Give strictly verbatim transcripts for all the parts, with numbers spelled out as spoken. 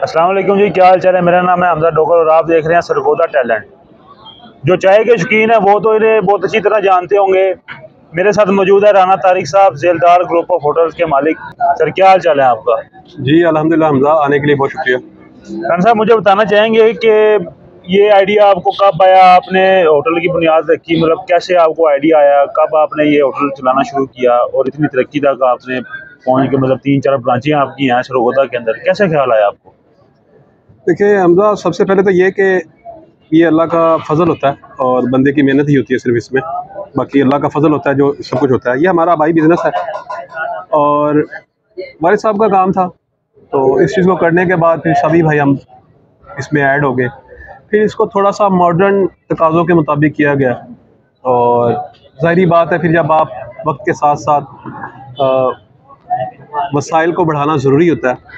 अस्सलाम वालेकुम जी, क्या हाल चाल है। मेरा नाम है हमजा डोगर और आप देख रहे हैं सरगोदा टैलेंट। जो चाय के शौकीन है वो तो इन्हें बहुत अच्छी तरह जानते होंगे। मेरे साथ मौजूद है राना तारिक साहब, जेलदार ग्रुप ऑफ होटल्स के मालिक। सर, क्या हाल चाल है आपका? जी अल्हम्दुलिल्लाह हमजा, आने के लिए बहुत शुक्रिया। राना साहब, मुझे बताना चाहेंगे कि ये आइडिया आपको कब आया, आपने होटल की बुनियाद रखी, मतलब कैसे आपको आइडिया आया, कब आपने ये होटल चलाना शुरू किया और इतनी तरक्की तक आपने पहुँच के, मतलब तीन चार ब्रांचें आपकी हैं सरगोदा के अंदर, कैसे ख्याल आया आपको? देखिए हमजा, सबसे पहले तो ये कि ये अल्लाह का फ़ज़ल होता है और बंदे की मेहनत ही होती है सिर्फ इसमें। बाकी अल्लाह का फ़ज़ल होता है जो सब कुछ होता है। ये हमारा आबाई बिज़नेस है और वालिद साहब का काम था, तो इस चीज़ को करने के बाद फिर सभी भाई हम इसमें ऐड हो गए। फिर इसको थोड़ा सा मॉडर्न तकाज़ों के मुताबिक किया गया और ज़ाहिरी बात है फिर जब आप वक्त के साथ साथ वसाइल को बढ़ाना ज़रूरी होता है,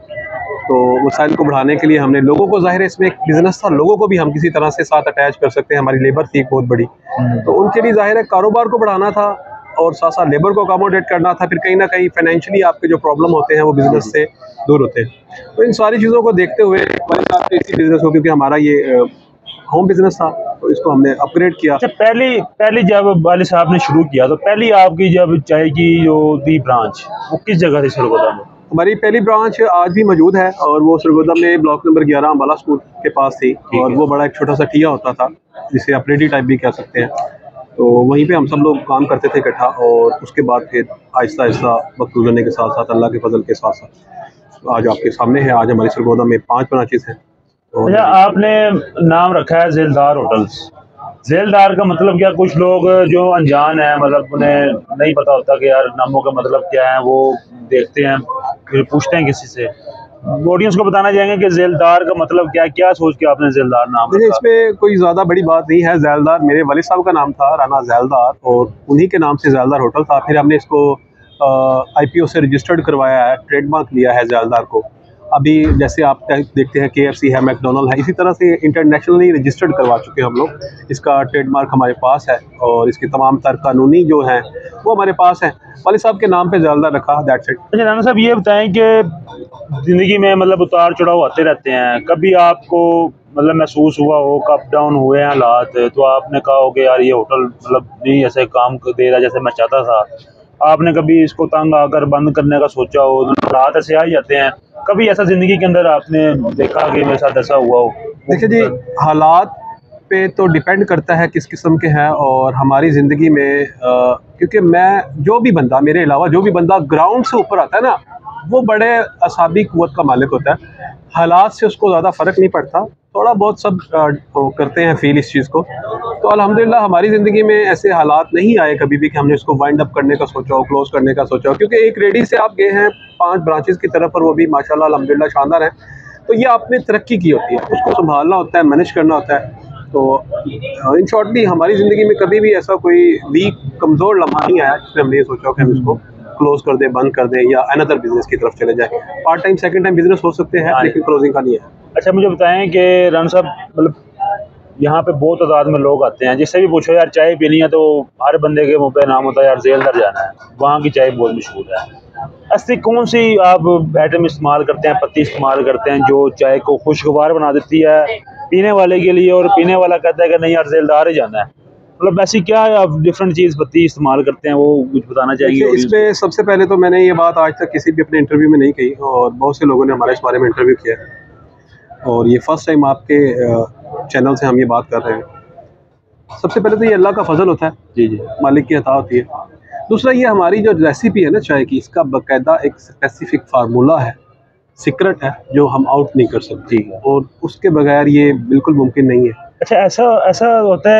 तो वसाइल को बढ़ाने के लिए हमने लोगों को, ज़ाहिर है इसमें एक बिज़नेस था, लोगों को भी हम किसी तरह से साथ अटैच कर सकते हैं। हमारी लेबर थी एक बहुत बड़ी, तो उनके लिए ज़ाहिर है कारोबार को बढ़ाना था और साथ साथ लेबर को अकोमोडेट करना था। फिर कहीं ना कहीं फाइनेंशियली आपके जो प्रॉब्लम होते हैं वो बिज़नेस से दूर होते हैं। तो इन सारी चीज़ों को देखते हुए हमारे इसी बिज़नेस को, क्योंकि हमारा ये होम बिज़नेस था, तो इसको हमने अपग्रेड किया। अच्छा, पहली पहली जब वालिद साहब ने शुरू किया तो पहली आपकी जब चाय की जो थी ब्रांच, वो किस जगह थी सरगोदा में? हमारी पहली ब्रांच आज भी मौजूद है और वो सरगोदा में ब्लॉक नंबर ग्यारह अम्बाला स्कूल के पास थी और वो बड़ा एक छोटा सा टिया होता था जिसे आप रेडी टाइप भी कह सकते हैं। तो वहीं पे हम सब लोग काम करते थे इकट्ठा और उसके बाद फिर आहिस्ता आहिस्ता वक्त गुजरने के साथ साथ अल्लाह के फजल के साथ साथ आज आपके सामने है। आज हमारी सरगोदा में पाँच ब्रांचेस हैं। अच्छा, आपने नाम रखा है जेलदार होटल्स। जेलदार का मतलब क्या? कुछ लोग जो अनजान है, मतलब उन्हें नहीं पता होता कि यार नामों का मतलब क्या है, वो देखते हैं फिर पूछते हैं किसी से। ऑडियंस को बताना चाहेंगे कि जेलदार का मतलब क्या है, क्या सोच के आपने जेलदार नाम देखिए, रखा? इसमें कोई ज़्यादा बड़ी बात नहीं है। जेलदार मेरे वालिद साहब का नाम था, राना जेलदार, और उन्हीं के नाम से जेलदार होटल था। फिर हमने इसको आईपीओ से रजिस्टर्ड करवाया है, ट्रेडमार्क लिया है जेलदार को। अभी जैसे आप देखते हैं केएफसी है, मैकडोनल्ड है, इसी तरह से इंटरनेशनली रजिस्टर्ड करवा चुके हैं हम लोग। इसका ट्रेडमार्क हमारे पास है और इसके तमाम तर कानूनी जो हैं वो हमारे पास हैं। वालिद साहब के नाम पे जेलदार रखा, दैट्स इट। अच्छा राना साहब, ये बताएं कि ज़िंदगी में मतलब उतार चढ़ाव आते रहते हैं, कभी आपको मतलब महसूस हुआ हो कि अप डाउन हुए हैं हालात, तो आपने कहा हो कि यार ये होटल मतलब नहीं ऐसे काम दे रहा जैसे मैं चाहता था, आपने कभी इसको तंग आकर बंद करने का सोचा हो? हालात ऐसे आ ही जाते हैं, कभी ऐसा ज़िंदगी के अंदर आपने देखा कि मेरे साथ ऐसा हुआ हो? देखिए जी, हालात पे तो डिपेंड करता है किस किस्म के हैं। और हमारी ज़िंदगी में आ, क्योंकि मैं जो भी बंदा, मेरे अलावा जो भी बंदा ग्राउंड से ऊपर आता है ना, वो बड़े असाबी क़ुव्वत का मालिक होता है। हालात से उसको ज़्यादा फ़र्क नहीं पड़ता, थोड़ा बहुत सब आ, करते हैं फील इस चीज़ को। तो अल्हम्दुलिल्लाह हमारी ज़िंदगी में ऐसे हालात नहीं आए कभी भी कि हमने इसको वाइंड अप करने का सोचा हो, क्लोज़ करने का सोचा हो। क्योंकि एक रेडी से आप गए हैं पाँच ब्रांचेज़ की तरफ और वो भी माशाल्लाह अल्हम्दुलिल्लाह शानदार है। तो ये आपने तरक्की की होती है, उसको संभालना होता है, मैनेज करना होता है। तो इन शॉर्टली हमारी ज़िंदगी में कभी भी ऐसा कोई वीक कमज़ोर लम्हा नहीं आया जिसमें हमने ये सोचा कि हम इसको क्लोज़ कर दें, बंद कर दें या अनदर बिज़नेस की तरफ चले जाएँ। Part time second time business हो सकते हैं लेकिन क्लोजिंग का नहीं है। अच्छा, मुझे बताएं कि राना साहब, मतलब यहाँ पे बहुत तादाद में लोग आते हैं, जिससे भी पूछो यार चाय पीनी है तो हर बंदे के मुंह पे नाम होता है यार जेलदार जाना है, वहाँ की चाय बहुत मशहूर है। ऐसी कौन सी आप आइटम इस्तेमाल करते हैं, पत्ती इस्तेमाल करते हैं जो चाय को खुशगवार बना देती है पीने वाले के लिए, और पीने वाला कहता है कि नहीं यार जेलदार ही जाना है? मतलब ऐसी क्या आप डिफरेंट चीज़ पत्ती इस्तेमाल करते हैं, वो कुछ बताना चाहिए? इसमें सबसे पहले तो मैंने ये बात आज तक किसी भी अपने इंटरव्यू में नहीं कही और बहुत से लोगों ने हमारे इस बारे में इंटरव्यू किया है और ये फर्स्ट टाइम आपके चैनल से हम ये बात कर रहे हैं। सबसे पहले तो ये अल्लाह का फजल होता है, जी जी, मालिक की अता होती है। दूसरा, ये हमारी जो रेसिपी है ना चाय की, इसका बाकायदा एक स्पेसिफिक फार्मूला है, सीक्रेट है, जो हम आउट नहीं कर सकते और उसके बगैर ये बिल्कुल मुमकिन नहीं है। अच्छा, ऐसा ऐसा होता है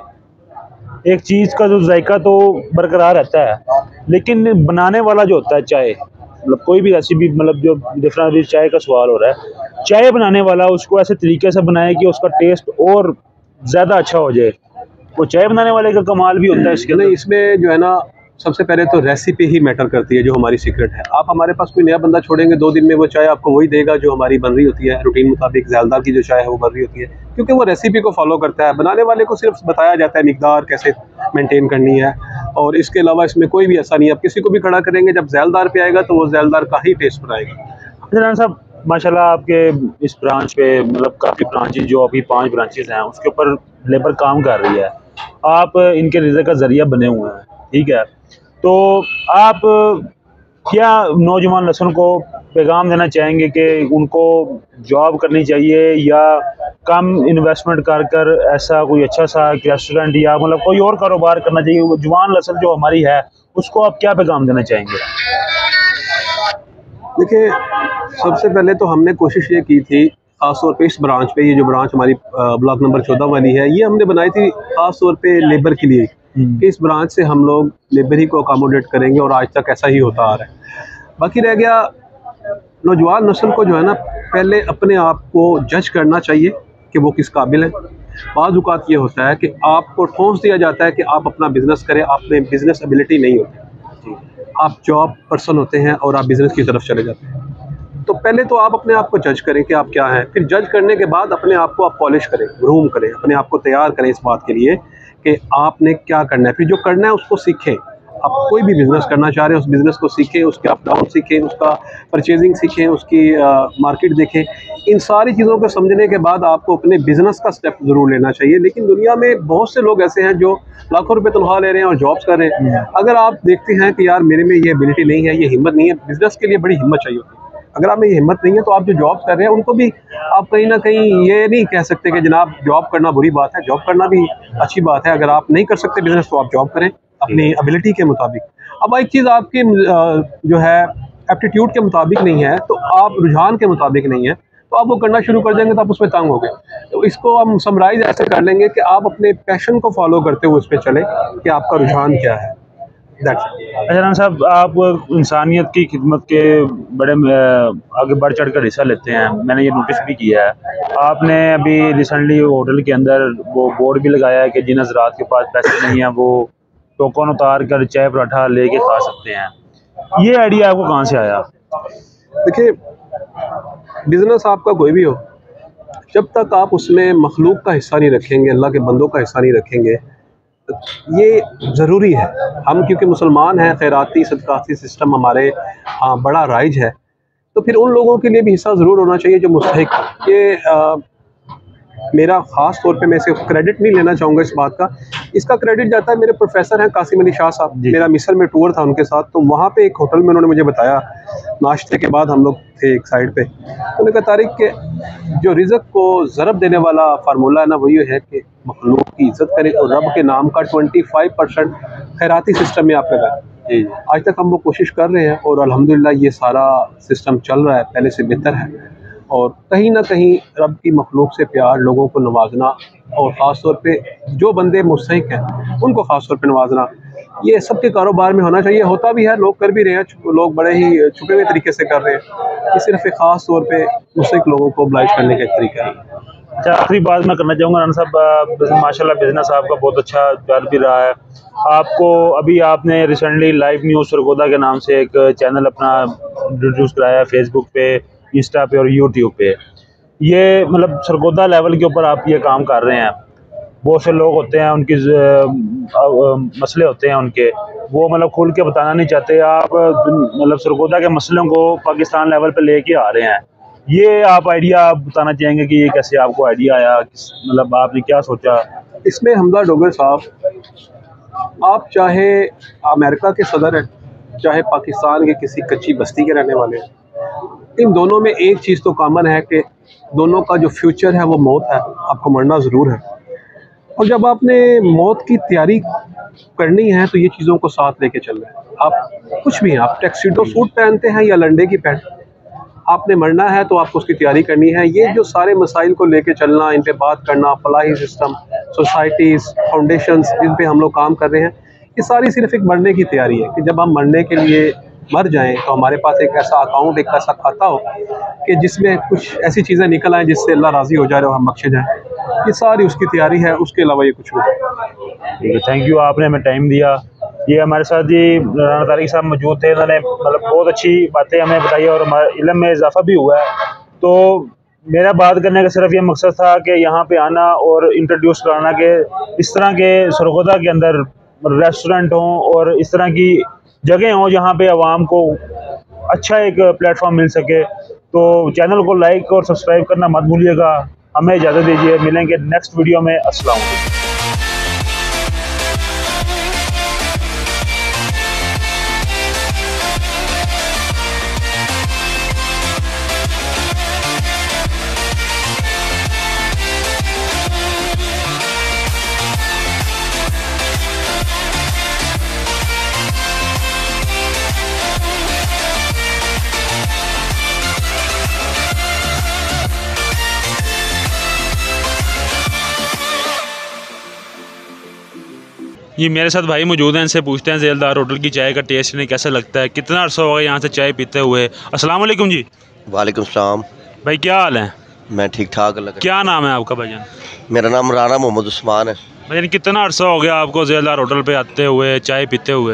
कि एक चीज़ का जो जायका तो बरकरार रहता है, लेकिन बनाने वाला जो होता है चाय, मतलब कोई भी रेसिपी, मतलब जो डिफरेंट चाय का सवाल हो रहा है, चाय बनाने वाला उसको ऐसे तरीके से बनाए कि उसका टेस्ट और ज़्यादा अच्छा हो जाए, वो चाय बनाने वाले का कमाल भी होता है इसके नहीं, इसमें जो है ना, सबसे पहले तो रेसिपी ही मैटर करती है, जो हमारी सीक्रेट है। आप हमारे पास कोई नया बंदा छोड़ेंगे, दो दिन में वो चाय आपको वही देगा जो हमारी बन रही होती है रूटीन मुताबिक। जेलदार की जो चाय है वो बन रही होती है क्योंकि वो रेसिपी को फॉलो करता है। बनाने वाले को सिर्फ बताया जाता है मिकदार कैसे मेंटेन करनी है और इसके अलावा इसमें कोई भी ऐसा नहीं है। आप किसी को भी खड़ा करेंगे, जब जेलदार पे आएगा तो वो जेलदार का ही टेस्ट बनाएगा। राना साहब, माशाल्लाह आपके इस ब्रांच पे मतलब काफ़ी ब्रांचेज जो अभी पांच ब्रांचेस हैं उसके ऊपर लेबर काम कर रही है, आप इनके रिज़्क़ का ज़रिया बने हुए हैं, ठीक है। तो आप क्या नौजवान नस्ल को पैगाम देना चाहेंगे कि उनको जॉब करनी चाहिए या कम इन्वेस्टमेंट कर कर ऐसा कोई अच्छा सा रेस्टोरेंट या मतलब कोई और कारोबार करना चाहिए? वो जवान नस्ल जो हमारी है उसको आप क्या पैगाम देना चाहेंगे? देखिए, सबसे पहले तो हमने कोशिश ये की थी ख़ास तौर पे इस ब्रांच पे, ये जो ब्रांच हमारी ब्लॉक नंबर चौदह वाली है, ये हमने बनाई थी ख़ास तौर पे लेबर के लिए कि इस ब्रांच से हम लोग लेबर ही को अकोमोडेट करेंगे और आज तक ऐसा ही होता आ रहा है। बाकी रह गया नौजवान नस्ल को जो है ना, पहले अपने आप को जज करना चाहिए कि वो किस काबिल है। बाज़ औक़ात ये होता है कि आपको ठोंस दिया जाता है कि आप अपना बिज़नेस करें, आप में बिज़नेस एबिलिटी नहीं होती, आप जॉब पर्सन होते हैं और आप बिज़नेस की तरफ चले जाते हैं। तो पहले तो आप अपने आप को जज करें कि आप क्या हैं, फिर जज करने के बाद अपने आप को आप पॉलिश करें, ग्रूम करें, अपने आप को तैयार करें इस बात के लिए कि आपने क्या करना है। फिर जो करना है उसको सीखें। आप कोई भी बिज़नेस करना चाह रहे हैं, उस बिज़नेस को सीखें, उसके अप डाउन सीखें, उसका परचेजिंग सीखें, उसकी मार्केट देखें। इन सारी चीज़ों को समझने के बाद आपको अपने बिज़नेस का स्टेप ज़रूर लेना चाहिए। लेकिन दुनिया में बहुत से लोग ऐसे हैं जो लाखों रुपए तनख्वाह ले रहे हैं और जॉब्स कर रहे हैं। अगर आप देखते हैं कि यार मेरे में ये एबिलिटी नहीं है, ये हिम्मत नहीं है, बिज़नेस के लिए बड़ी हिम्मत चाहिए होती है। अगर आप में ये हिम्मत नहीं है तो आप जो जॉब कर रहे हैं उनको भी आप कहीं ना कहीं ये नहीं कह सकते कि जनाब जॉब करना बुरी बात है, जॉब करना भी अच्छी बात है। अगर आप नहीं कर सकते बिज़नेस तो आप जॉब करें अपनी एबिलिटी के मुताबिक। अब एक चीज़ आपकी जो है एप्टीट्यूड के मुताबिक नहीं है, तो आप रुझान के मुताबिक नहीं है, तो आप वो करना शुरू कर देंगे तो आप उसमें तंग हो गए। तो इसको हम समराइज ऐसे कर लेंगे कि आप अपने पैशन को फॉलो करते हुए उस पर चलें कि आपका रुझान क्या है। अच्छा राना साहब, आप इंसानियत की खिदमत के बड़े आगे बढ़ चढ़ कर हिस्सा लेते हैं, मैंने ये नोटिस भी किया है। आपने अभी रिसेंटली होटल के अंदर वो बोर्ड भी लगाया है कि जिन हज़रात के पास पैसे नहीं हैं वो टोकन उतार कर चाय पराठा लेके खा सकते हैं। ये आइडिया आपको कहाँ से आया? देखिए, बिज़नेस आपका कोई भी हो, जब तक आप उसमें मखलूक का हिस्सा नहीं रखेंगे, अल्लाह के बंदों का हिस्सा नहीं रखेंगे, ये ज़रूरी है। हम क्योंकि मुसलमान हैं, खैराती सदकाती सिस्टम हमारे हाँ बड़ा राइज है, तो फिर उन लोगों के लिए भी हिस्सा ज़रूर होना चाहिए जो मुस्तहिक। ये आ, मेरा ख़ास तौर पे मैं इसे क्रेडिट नहीं लेना चाहूँगा इस बात का, इसका क्रेडिट जाता है मेरे प्रोफेसर हैं कासिम अली शाह साहब। मेरा मिस्र में टूर था उनके साथ, तो वहाँ पे एक होटल में उन्होंने मुझे बताया, नाश्ते के बाद हम लोग थे एक साइड पे, उन्होंने कहा तारिक के जो रिज़्क़ को ज़रब देने वाला फार्मूला है ना, वो ये है कि मखलूक की इज़्ज़त करें और रब के नाम का पच्चीस परसेंट खैराती सिस्टम में आप लगाएं। आज तक हम वो कोशिश कर रहे हैं और अल्हम्दुलिल्लाह ये सारा सिस्टम चल रहा है, पहले से बेहतर है। और कहीं ना कहीं रब की मखलूक से प्यार, लोगों को नवाजना और ख़ास तौर पे जो बंदे मुस्तहिक हैं उनको ख़ास तौर पे नवाजना, ये सबके कारोबार में होना चाहिए। होता भी है, लोग कर भी रहे हैं, लोग बड़े ही छुपे हुए तरीके से कर रहे हैं। ये सिर्फ एक ख़ास तौर पे मुस्तहिक लोगों को oblige करने का एक तरीका है। अच्छा, आखिरी बात मैं करना चाहूँगा राना साहब, माशाल्लाह बिज़नेस आपका बहुत अच्छा चल भी रहा है। आपको अभी आपने रिसेंटली लाइव न्यूज़ सरगोदा के नाम से एक चैनल अपना इंट्रोड्यूस कराया है, फेसबुक पे, इंस्टा पे और यूट्यूब पे। ये मतलब सरगोदा लेवल के ऊपर आप ये काम कर रहे हैं। बहुत से लोग होते हैं, उनकी मसले होते हैं उनके, वो मतलब खुल के बताना नहीं चाहते। आप मतलब सरगोदा के मसलों को पाकिस्तान लेवल पे लेके आ रहे हैं। ये आप आइडिया आप बताना चाहेंगे कि ये कैसे आपको आइडिया आया, मतलब आपने क्या सोचा? इसमें हमजा डोगर साहब, आप चाहे अमेरिका के सदर हैं, चाहे पाकिस्तान के किसी कच्ची बस्ती के रहने वाले हैं, इन दोनों में एक चीज़ तो कॉमन है कि दोनों का जो फ्यूचर है वो मौत है। आपको मरना ज़रूर है, और जब आपने मौत की तैयारी करनी है तो ये चीज़ों को साथ लेके चल रहे हैं। आप कुछ भी हैं, आप टैक्सीडो सूट पहनते हैं या लंडे की पैंट, आपने मरना है तो आपको उसकी तैयारी करनी है। ये जो सारे मसाइल को लेके चलना, इन पे बात करना, फलाही सिस्टम, सोसाइटीज़, फाउंडेशंस जिन पे हम लोग काम कर रहे हैं, ये सारी सिर्फ एक मरने की तैयारी है कि जब हम मरने के लिए मर जाएं तो हमारे पास एक ऐसा अकाउंट, एक ऐसा खाता हो कि जिसमें कुछ ऐसी चीज़ें निकल आएँ जिससे अल्लाह राज़ी हो जाए और हम बख्शे जाएँ। ये सारी उसकी तैयारी है, उसके अलावा ये कुछ नहीं। ठीक है, थैंक यू, आपने हमें टाइम दिया। ये हमारे साथ जी राना तारिक साहब मौजूद थे, इन्होंने मतलब बहुत अच्छी बातें हमें बताई और हमारे इल्म में इजाफा भी हुआ है। तो मेरा बात करने का सिर्फ ये मकसद था कि यहाँ पे आना और इंट्रोड्यूस कराना कि इस तरह के सरगोदा के अंदर रेस्टोरेंट हों और इस तरह की जगह हों जहाँ पे आवाम को अच्छा एक प्लेटफॉर्म मिल सके। तो चैनल को लाइक और सब्सक्राइब करना मत भूलिएगा। हमें इजाज़त दीजिए, मिलेंगे नेक्स्ट वीडियो में। अस्सलाम वालेकुम। ये मेरे साथ भाई मौजूद हैं, इनसे पूछते हैं ज़ेलदार होटल की चाय का टेस्ट इन्हें कैसा लगता है, कितना अर्सा होगा यहाँ से चाय पीते हुए। अस्सलाम वालेकुम जी। वालेकुम सलाम। भाई क्या हाल है? मैं ठीक ठाक लग। क्या नाम है आपका भाईजान? मेरा नाम राना मोहम्मद उस्मान है। भाईजान कितना अर्सा हो गया आपको ज़ेलदार होटल पे आते हुए, चाय पीते हुए?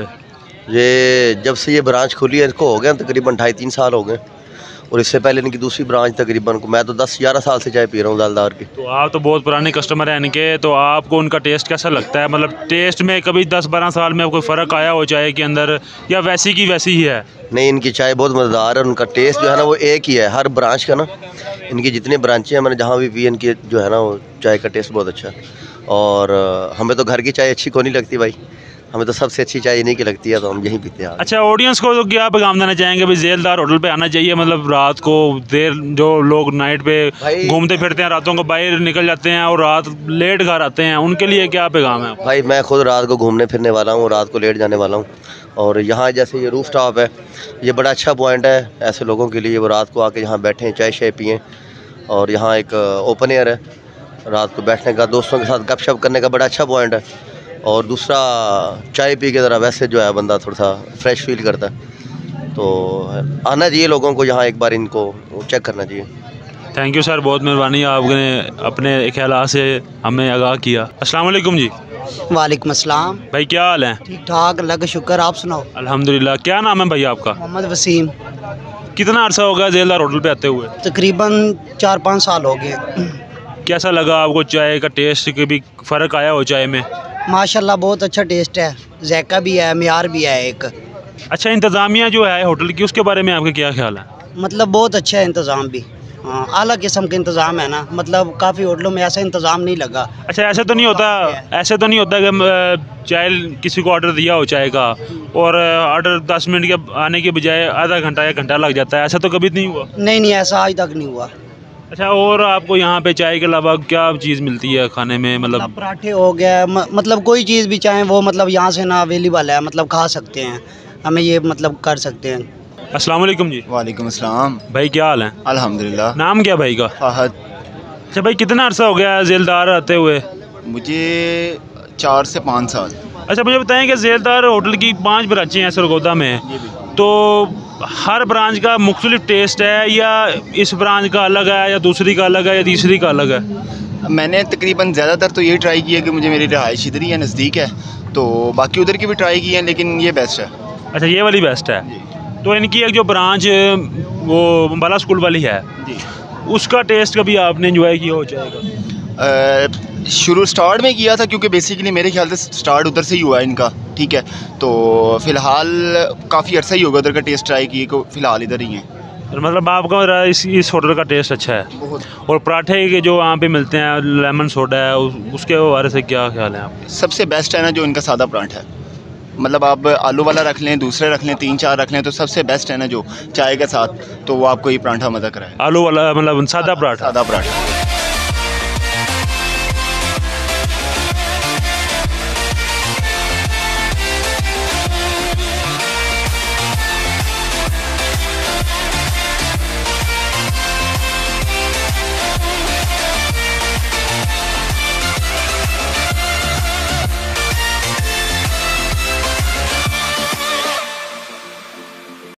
ये जब से ये ब्रांच खुली है इसको हो गया तकरीबन ढाई तीन साल हो गए, और इससे पहले इनकी दूसरी ब्रांच तकरीबन को मैं तो दस ग्यारह साल से चाय पी रहा हूँ ज़ेलदार की। तो आप तो बहुत पुराने कस्टमर हैं इनके, तो आपको उनका टेस्ट कैसा लगता है? मतलब टेस्ट में कभी दस बारह साल में कोई फ़र्क आया हो चाय के अंदर, या वैसी की वैसी ही है? नहीं, इनकी चाय बहुत मज़ेदार है, उनका टेस्ट जो है ना वो एक ही है हर ब्रांच का ना। इनकी जितनी ब्रांचें हैं मैंने जहाँ भी पी, इनकी जो है ना वो चाय का टेस्ट बहुत अच्छा है। और हमें तो घर की चाय अच्छी को नहीं लगती भाई, हमें तो सबसे अच्छी चाय इन्हीं की लगती है, तो हम यहीं पीते हैं। अच्छा, ऑडियंस को तो क्या पैगाम देना चाहेंगे भाई? ज़ेलदार होटल पे आना चाहिए, मतलब रात को देर जो लोग नाइट पे घूमते फिरते हैं, रातों को बाहर निकल जाते हैं और रात लेट घर आते हैं, उनके लिए क्या पैगाम है? भाई मैं खुद रात को घूमने फिरने वाला हूँ, रात को लेट जाने वाला हूँ, और यहाँ जैसे ये रूफ टॉप है, ये बड़ा अच्छा पॉइंट है ऐसे लोगों के लिए, वो रात को आके यहाँ बैठें, चाय शाय पिएँ। और यहाँ एक ओपन एयर है, रात को बैठने का, दोस्तों के साथ गपशप करने का बड़ा अच्छा पॉइंट है। और दूसरा चाय पी के ज़रा वैसे जो है बंदा थोड़ा सा फ्रेश फील करता है, तो आना चाहिए लोगों को यहाँ, एक बार इनको चेक करना चाहिए। थैंक यू सर, बहुत मेहरबानी, आपने अपने ख्यालात से हमें आगाह किया। अस्सलाम वालेकुम जी। वालेकुम अस्सलाम। भाई क्या हाल है? ठीक ठाक, अल्लाह का शुक्र, आप सुनाओ? अल्हम्दुलिल्लाह। क्या नाम है भाई आपका? मोहम्मद वसीम। कितना अर्सा होगा ज़ेलदार होटल पे आते हुए? तकरीबन चार पाँच साल हो गए। कैसा लगा आपको चाय का टेस्ट? के भी फ़र्क आया हो चाय में? माशाल्लाह बहुत अच्छा टेस्ट है, जायका भी है, मियार भी है एक। अच्छा, इंतज़ामिया जो है होटल की, उसके बारे में आपका क्या ख्याल है? मतलब बहुत अच्छा है इंतज़ाम भी, हाँ आला किस्म का इंतज़ाम है ना, मतलब काफ़ी होटलों में ऐसा इंतज़ाम नहीं लगा। अच्छा, ऐसा तो नहीं होता ऐसे तो नहीं होता कि चाय किसी को ऑर्डर दिया हो चाय का और ऑर्डर दस मिनट के आने के बजाय आधा घंटा या घंटा लग जाता है, ऐसा तो कभी नहीं हुआ? नहीं नहीं, ऐसा आज तक नहीं हुआ। अच्छा, और आपको यहाँ पे चाय के अलावा क्या चीज़ मिलती है खाने में? मतलब, मतलब पराठे हो गया, मतलब कोई चीज़ भी चाहें वो मतलब यहाँ से ना अवेलेबल है, मतलब खा सकते हैं, हमें ये मतलब कर सकते हैं। अस्सलाम वालेकुम जी। वालेकुम अस्सलाम। भाई क्या हाल है? अल्हम्दुलिल्लाह। नाम क्या भाई का? फहद। अच्छा भाई, कितना अर्सा हो गया ज़ेलदार आते हुए? मुझे चार से पाँच साल। अच्छा, मुझे बताएं कि ज़ेलदार होटल की पांच ब्रांचें हैं सरगोदा में, तो हर ब्रांच का मुख्तलिफ टेस्ट है, या इस ब्रांच का अलग है, या दूसरी का अलग है, या तीसरी का अलग है? मैंने तकरीबन ज़्यादातर तो ये ट्राई किया कि मुझे मेरी रहाइश इधर ही है, नज़दीक है, तो बाकी उधर की भी ट्राई की है, लेकिन ये बेस्ट है। अच्छा, ये वाली बेस्ट है। तो इनकी एक जो ब्रांच वो बाला स्कूल वाली है जी, उसका टेस्ट कभी आपने इंजॉय किया हो जाएगा? शुरू स्टार्ट में किया था, क्योंकि बेसिकली मेरे ख्याल से स्टार्ट उधर से ही हुआ है इनका, ठीक है, तो फ़िलहाल काफ़ी अर्सा ही होगा उधर का टेस्ट ट्राई किए को, फ़िलहाल इधर ही है। मतलब आपका इस इस होटल का टेस्ट अच्छा है बहुत। और पराठे के जो वहाँ पे मिलते हैं, लेमन सोडा है, उसके बारे से क्या ख्याल है आप? सबसे बेस्ट है ना जो इनका सादा पराठा है, मतलब आप आलू वाला रख लें, दूसरे रख लें, तीन चार रख लें, तो सबसे बेस्ट है ना जो चाय के साथ, तो वो आपको ये पराठा मज़ा कराए। आलू वाला मतलब सादा पराठा? सादा पराठा।